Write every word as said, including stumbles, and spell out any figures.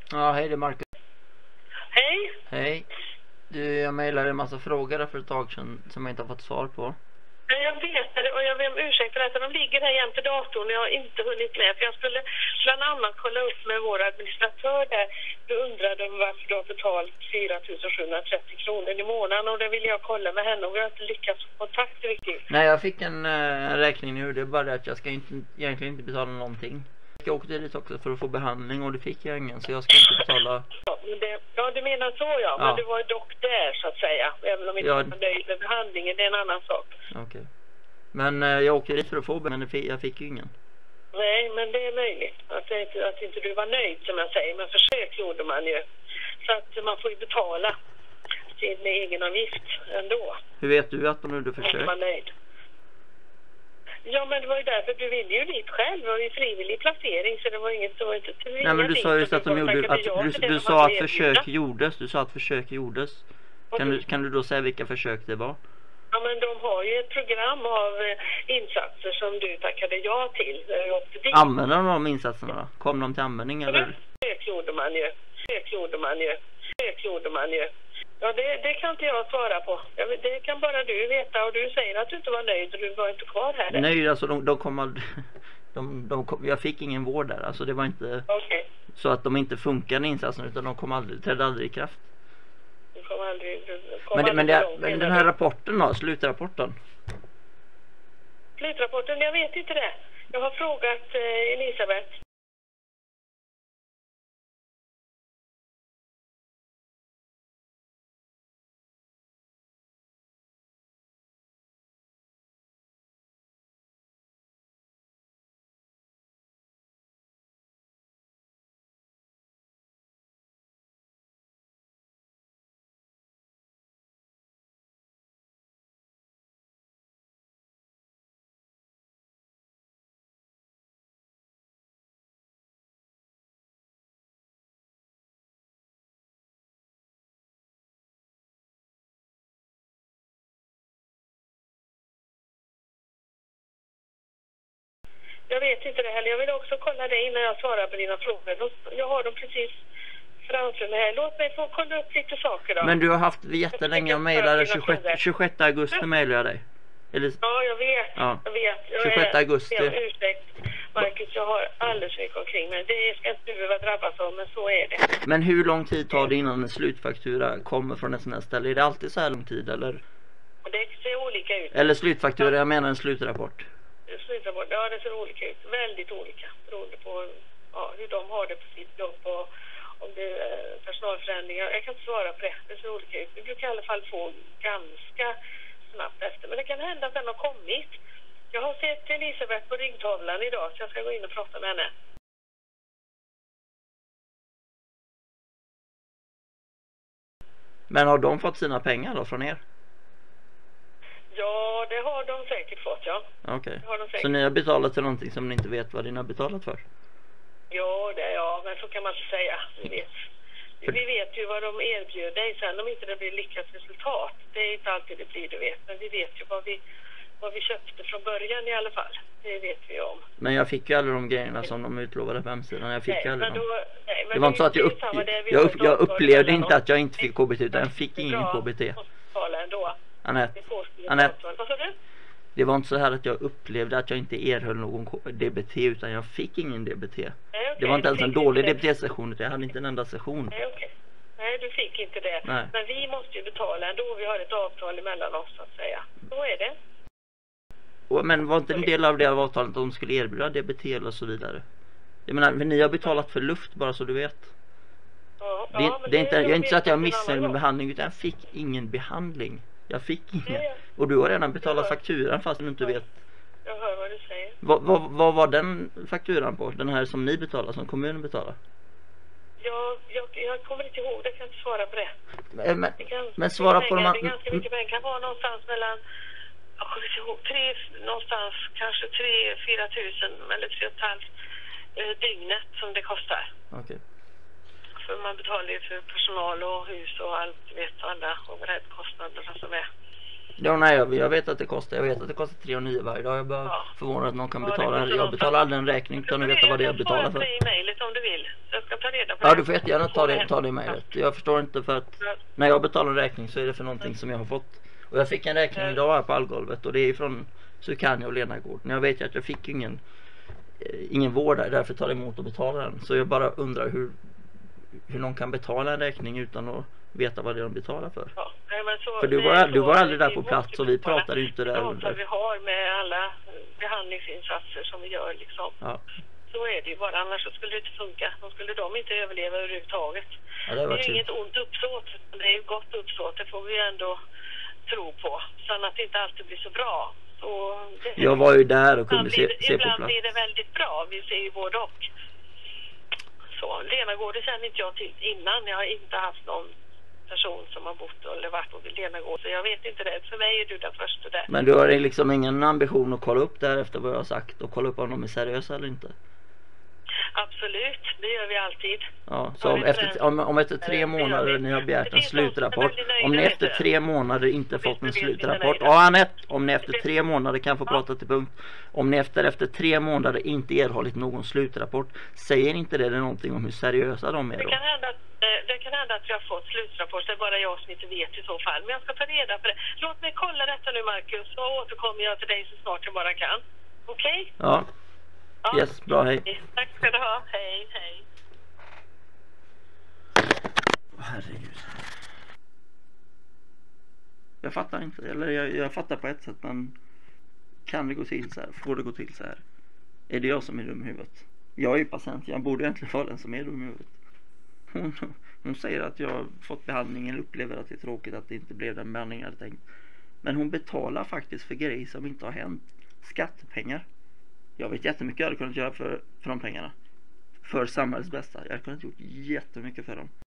Ja, hej, det är Marcus. Hej. Hej. Du, jag mejlade en massa frågor där för ett tag sedan som jag inte har fått svar på. Jag vet det och jag ber om ursäkt för att de ligger här jämte datorn. Jag har inte hunnit med för jag skulle bland annat kolla upp med vår administratör där. Du undrade om varför du har betalt fyra tusen sjuhundratrettio kronor i månaden och det ville jag kolla med henne och vi har inte lyckats få kontakt riktigt. Nej, jag fick en äh, räkning nu. Det är bara det att jag ska inte, egentligen inte betala någonting. Jag åkte dit också för att få behandling och det fick jag ingen, så jag ska inte betala. Ja, men det, ja du menar så ja, men Ja. du var dock där så att säga. Även om inte Ja. var nöjd med behandlingen, det är en annan sak. Okej. Okay. Men äh, jag åkte dit för att få behandling, men det fick, jag fick ju ingen. Nej, men det är möjligt att, det inte, att inte du var nöjd som jag säger. Men försök gjorde man ju. Så att man får ju betala sin egenavgift ändå. Hur vet du att de gjorde försök? Om man är nöjd. Ja, men det var ju därför du ville ju dit själv. Det var ju frivillig placering så det var inget så inte. Nej, men du sa ju att de gjorde att du, du, du sa att försök gjordes. Du sa att försök gjordes. Kan du, kan du då säga vilka försök det var? Ja, men de har ju ett program av eh, insatser som du tackade ja till. Använder de de insatserna då? Kom de till användning eller? Försök gjorde man ju. Försök gjorde man ju. Försök gjorde man ju. Ja, det, det kan inte jag svara på. Jag, det kan bara du veta och du säger att du inte var nöjd och du var inte kvar här. Nej, alltså de, de kom aldrig... De, de kom, jag fick ingen vård där. Alltså det var inte okay. Så att de inte funkade insatserna utan de kom aldrig, trädde aldrig i kraft. De kom aldrig, de kom men det, aldrig men, det, långt, men den här rapporten då, slutrapporten? Slutrapporten, jag vet inte det. Jag har frågat eh, Elisabeth. Jag vet inte det heller. Jag vill också kolla det innan jag svarar på dina frågor. Jag har dem precis framför mig här. Låt mig få kolla upp lite saker då. Men du har haft jättelänge och mejlade tjugosjätte augusti mejlade jag dig. Eller... Ja, jag vet. Ja. Jag vet. Jag tjugosjätte augusti. Jag ber om ursäkt, Marcus. Jag har alldeles mycket omkring mig. Det ska inte du behöva drabbas av, men så är det. Men hur lång tid tar det innan en slutfaktura kommer från en sån här ställe? Är det alltid så här lång tid, eller? Det ser olika ut. Eller slutfaktura, jag menar en slutrapport. Slutrapport, ja det ser olika ut. Väldigt olika. Beroende på ja, hur de har det på sitt jobb och om det är personalförändringar. Jag kan inte svara på det. Det ser olika ut. Vi brukar i alla fall få ganska snabbt efter. Men det kan hända att den har kommit. Jag har sett Elisabeth på ringtavlan idag så jag ska gå in och prata med henne. Men har de fått sina pengar då från er? Ja, det har de säkert fått, ja. Okej. Okay. Så ni har betalat till någonting som ni inte vet vad ni har betalat för? Ja, det, ja, men så kan man inte säga. Vi vet. Vi vet ju vad de erbjuder dig sen om inte det blir lyckat resultat. Det är inte alltid det blir, du vet. Men vi vet ju vad vi, vad vi köpte från början i alla fall. Det vet vi om. Men jag fick ju alla de grejerna som de utlovade på hemsidan. Jag fick nej, ju alla men då, dem. Nej, men det var inte så att jag, upp, jag, upp, jag upplevde inte att jag inte fick K B T utan jag fick ingen K B T. Anette, Anette, det var inte så här att jag upplevde att jag inte erhöll någon D B T utan jag fick ingen D B T. Nej, okay. Det var inte ens en dålig D B T-session, jag hade inte en enda session. Nej, okay. Nej, du fick inte det. Nej. Men vi måste ju betala ändå, vi har ett avtal emellan oss så att säga. Så är det. Och, men var inte en del av det av avtalet att de skulle erbjuda D B T eller så vidare? Jag menar, men ni har betalat för luft bara så du vet. Ja, det, ja, det är inte, jag är inte så att jag missade med behandling utan jag fick ingen behandling. Jag fick ingen. Ja, ja. Och du har redan betalat fakturan fast du inte vet. Jag hör vad du säger. Vad, vad, vad var den fakturan på? Den här som ni betalar, som kommunen betalar? Ja, jag, jag kommer inte ihåg, jag kan inte svara på det. Men, men, kan, men svara på de här... Det är ganska mycket pengar. Det kan vara någonstans mellan, jag kommer inte ihåg, tre, någonstans kanske tre, fyra tusen eller tre och ett halvt eh, dygnet som det kostar. Okej. Okay. För man betalar ju för personal och hus och allt, vet alla overheadkostnaderna som är. Ja, nej, jag, jag vet att det kostar. Jag vet att det kostar tre och nio varje dag. Jag är bara ja. förvånad att någon kan ja, betala. Jag betalar aldrig en räkning utan att veta vad det är jag betalar för. Jag kan svara på det i mejlet om du vill. Jag ska ta reda på ja, det. du får jättegärna ta det, ta det i mejlet. Jag förstår inte för att när jag betalar en räkning så är det för någonting som jag har fått. Och jag fick en räkning mm. idag här på Allgolvet och det är från Sukanja och Lenagård. Men jag vet ju att jag fick ingen, eh, ingen vård där, därför tar jag emot och betalar den. Så jag bara undrar hur, hur någon kan betala en räkning utan att veta vad det är de betalar för. Ja, men så, för du var, du var aldrig där på plats och vi pratade inte där under. Vi har med alla behandlingsinsatser som vi gör liksom. Ja. Så är det ju bara, annars så skulle det inte funka. Då skulle de inte överleva överhuvudtaget. Ja, det, det är ju inget ont uppsåt, det är ju gott uppsåt, det får vi ändå tro på. Sen att det inte alltid blir så bra. Så det, jag var ju där och kunde se, det, se på plats. Ibland blir det väldigt bra, vi ser ju både och. Så, Lenagård känner inte jag till innan, jag har inte haft någon person som har bott eller varit på Lenagård, så jag vet inte det. För mig är du den första där. Men du har liksom ingen ambition att kolla upp där efter vad jag har sagt och kolla upp om de är seriösa eller inte? Absolut, det gör vi alltid. Ja, så om efter, om, om efter tre månader ni har begärt en slutrapport, om ni efter tre månader inte fått en slutrapport, ja Anette, om ni efter tre månader kan få prata till punkt, om ni efter, efter tre månader inte erhållit någon slutrapport, säger inte det, det någonting om hur seriösa de är då? Det kan hända att, det kan hända att vi har fått slutrapport, det är bara jag som inte vet i så fall, men jag ska ta reda på det. Låt mig kolla detta nu Marcus, så återkommer jag till dig så snart jag bara kan. Okej? Okay? Ja. Ja. Yes, bra, hej. Tack ska du ha. Hej, hej. Herregud. Jag fattar inte, eller jag, jag fattar på ett sätt, men kan det gå till så här? Får det gå till så här? Är det jag som är dum i huvudet? Jag är ju patient, jag borde egentligen vara den som är dum i huvudet. Hon, hon säger att jag har fått behandlingen, upplever att det är tråkigt att det inte blev den behandling jag hade tänkt. Men hon betalar faktiskt för grejer som inte har hänt. Skattepengar. Jag vet jättemycket jag hade kunnat göra för, för de pengarna. För samhällets bästa. Jag hade kunnat gjort jättemycket för dem.